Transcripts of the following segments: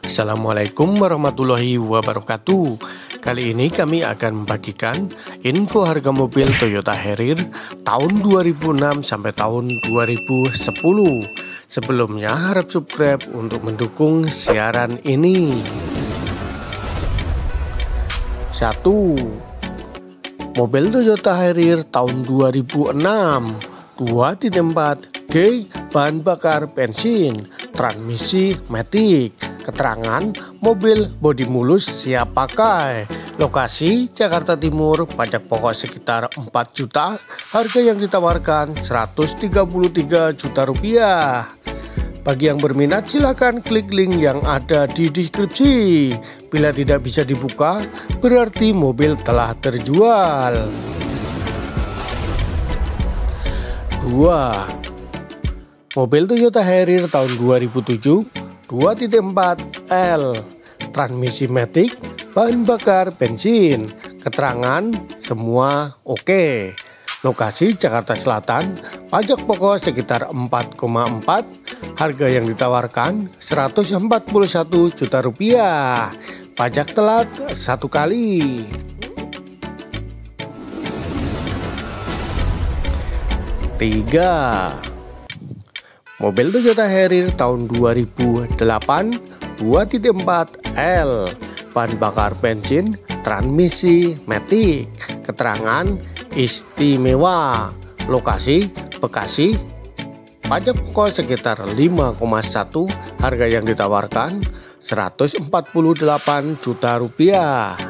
Assalamualaikum warahmatullahi wabarakatuh. Kali ini kami akan membagikan info harga mobil Toyota Harrier tahun 2006 sampai tahun 2010. Sebelumnya harap subscribe untuk mendukung siaran ini. 1. Mobil Toyota Harrier tahun 2006 2.4 G bahan bakar bensin, transmisi matic. Keterangan mobil bodi mulus siap pakai. Lokasi Jakarta Timur, pajak pokok sekitar 4 juta, harga yang ditawarkan 133 juta rupiah. Bagi yang berminat silakan klik link yang ada di deskripsi. Bila tidak bisa dibuka, berarti mobil telah terjual. 2. Mobil Toyota Harrier tahun 2007 2.4 L, transmisi matic, bahan bakar bensin. Keterangan semua oke. Lokasi Jakarta Selatan, pajak pokok sekitar 4,4, harga yang ditawarkan 141 juta rupiah. Pajak telat 1 kali. 3. Mobil Toyota Harrier tahun 2008 2.4 L, bahan bakar bensin, transmisi matic. Keterangan istimewa. Lokasi Bekasi, pajak pokok sekitar 5,1, harga yang ditawarkan 148 juta rupiah.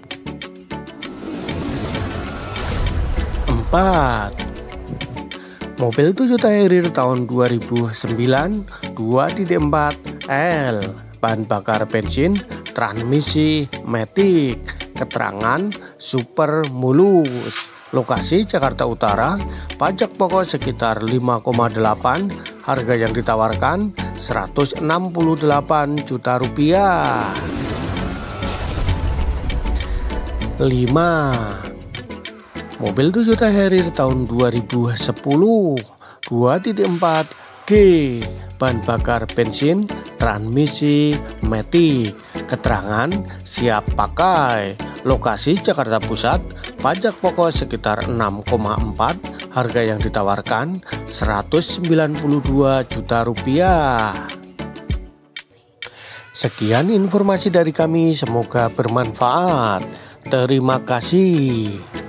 4. Mobil Toyota Harrier tahun 2009 2.4 L, bahan bakar bensin, transmisi matic. Keterangan super mulus. Lokasi Jakarta Utara, pajak pokok sekitar 5,8, harga yang ditawarkan 168 juta rupiah. 5. Mobil Toyota Harrier tahun 2010 2.4 G, bahan bakar bensin, transmisi matic. Keterangan siap pakai. Lokasi Jakarta Pusat, pajak pokok sekitar 6,4, harga yang ditawarkan 192 juta rupiah. Sekian informasi dari kami, semoga bermanfaat. Terima kasih.